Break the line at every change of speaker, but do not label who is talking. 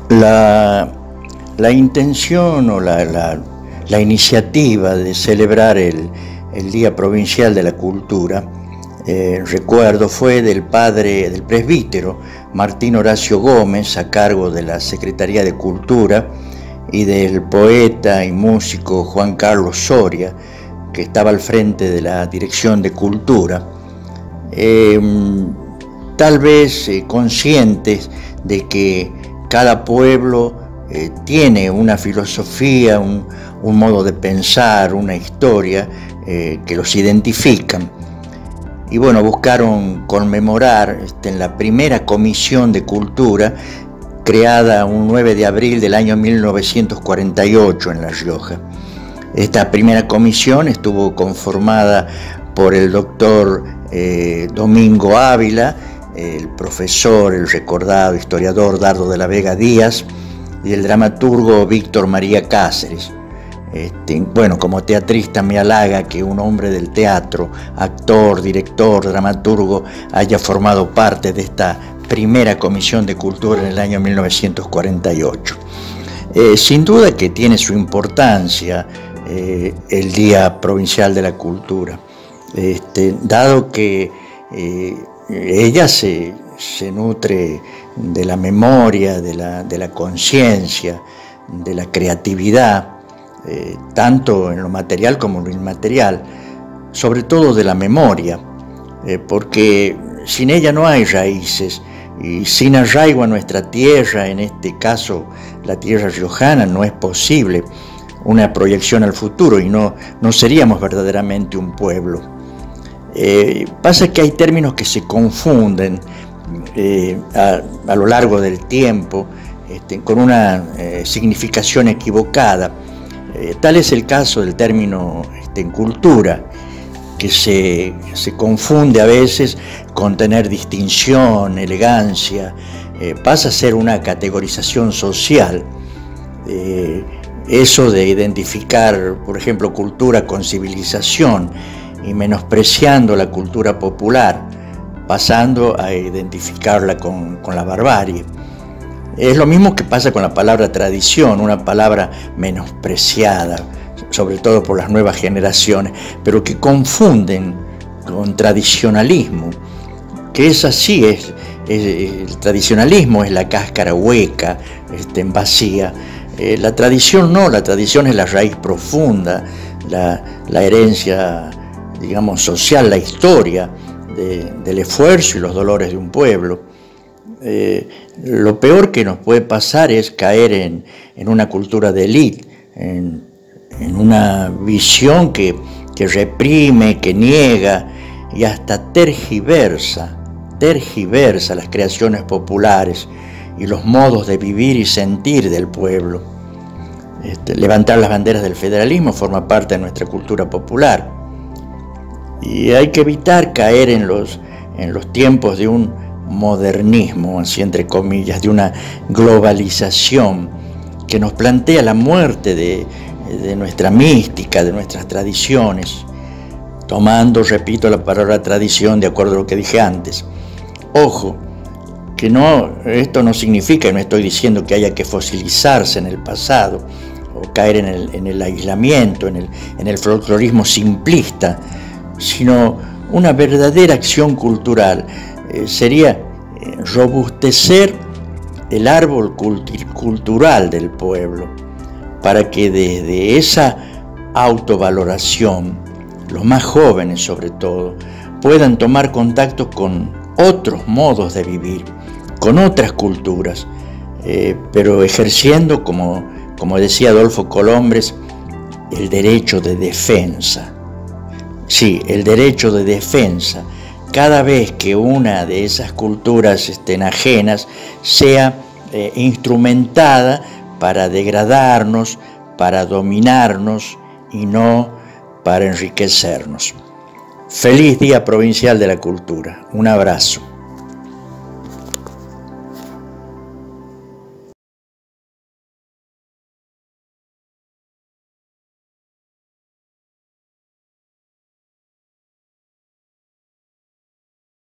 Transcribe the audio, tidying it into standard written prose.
La, la intención o la iniciativa de celebrar el Día Provincial de la Cultura, recuerdo, fue del presbítero Martín Horacio Gómez, a cargo de la Secretaría de Cultura, y del poeta y músico Juan Carlos Soria, que estaba al frente de la Dirección de Cultura. Tal vez conscientes de que cada pueblo tiene una filosofía, un modo de pensar, una historia que los identifican. Y bueno, buscaron conmemorar en la primera Comisión de Cultura, creada un 9 de abril del año 1948 en La Rioja. Esta primera comisión estuvo conformada por el doctor Domingo Ávila, el profesor, el recordado historiador Dardo de la Vega Díaz, y el dramaturgo Víctor María Cáceres. Bueno, como teatrista me halaga que un hombre del teatro, actor, director, dramaturgo, haya formado parte de esta primera Comisión de Cultura en el año 1948. Sin duda que tiene su importancia el Día Provincial de la Cultura, dado que ella se nutre de la memoria, de la conciencia, de la creatividad, tanto en lo material como en lo inmaterial, sobre todo de la memoria, porque sin ella no hay raíces, y sin arraigo a nuestra tierra, en este caso la tierra riojana, no es posible una proyección al futuro y no seríamos verdaderamente un pueblo. Pasa que hay términos que se confunden a lo largo del tiempo con una significación equivocada. Tal es el caso del término cultura, que se confunde a veces con tener distinción, elegancia, pasa a ser una categorización social. Eso de identificar, por ejemplo, cultura con civilización y menospreciando la cultura popular, pasando a identificarla con la barbarie. Es lo mismo que pasa con la palabra tradición, una palabra menospreciada, sobre todo por las nuevas generaciones, pero que confunden con tradicionalismo, que es así, el tradicionalismo es la cáscara hueca, vacía. La tradición no, la tradición es la raíz profunda, la herencia, digamos, social, la historia del esfuerzo y los dolores de un pueblo. Lo peor que nos puede pasar es caer en una cultura de élite, en una visión que reprime, que niega y hasta tergiversa las creaciones populares y los modos de vivir y sentir del pueblo. Levantar las banderas del federalismo forma parte de nuestra cultura popular, y hay que evitar caer en los tiempos de un modernismo, así entre comillas, de una globalización que nos plantea la muerte de nuestra mística, de nuestras tradiciones, tomando, repito, la palabra tradición de acuerdo a lo que dije antes. Ojo, que esto no significa, no estoy diciendo que haya que fosilizarse en el pasado o caer en el aislamiento, en el folclorismo simplista, sino una verdadera acción cultural. Sería robustecer el árbol cultural del pueblo, para que desde esa autovaloración, los más jóvenes sobre todo, puedan tomar contacto con otros modos de vivir, con otras culturas, pero ejerciendo, como decía Adolfo Colombres, el derecho de defensa. Sí, el derecho de defensa, cada vez que una de esas culturas ajenas sea instrumentada para degradarnos, para dominarnos y no para enriquecernos. Feliz Día Provincial de la Cultura. Un abrazo.